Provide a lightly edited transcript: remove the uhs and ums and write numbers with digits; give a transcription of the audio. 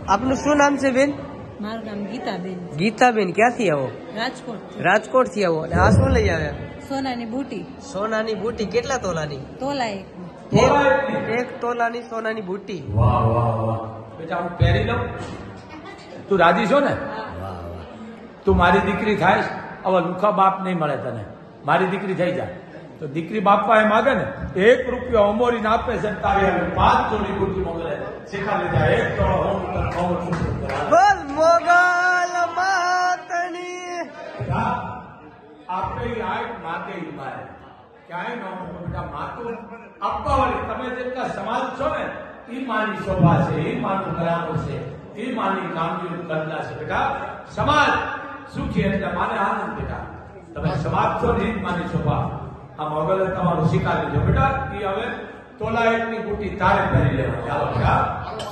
આપનું શું નામ છે બેન? મારું નામ ગીતાબેન. ગીતાબેન, ક્યાંથી આવો? રાજકોટ. રાજકોટ થી આવો. અને આ શું લઈ આવ્યા? સોનાની બુટી. સોનાની બુટી. કેટલા તોલાની? તોલા એક તોલાની સોનાની બુટી. વાહ વાહ વાહ. બેટા હું પહેરી લઉં? તું રાજી છો ને? તું મારી દીકરી થાય. હવે લુખા બાપ નહીં મળે તને. મારી દીકરી થઈ જાય તો દીકરી બાપા એમ માગે ને 1 રૂપિયો અમોરી ના આપે છે. તારી 5 જોડી બુટી મોકલે. શીખાડી જાય 1 તોળો હોમ બોલ મોગલ માતની. આપણે આય માગે મારે ક્યાંય ન બેટા માતું આપવા વાળી તમે જેટલા સમાજ છો ને એ માની શોભા છે, એ માનું કરામો છે, એ માની કામગીરી કરતા છે. બેટા સમાજ સુખી એટલે માને આનંદ. બેટા તમે સમાજ છો ને એ માની શોભા. આ મોગલે તમારું શીખાડી જો બેટા. એ હવે તોલા 1ની બુટી તારે કરી લેવાની. ચાલો બેટા.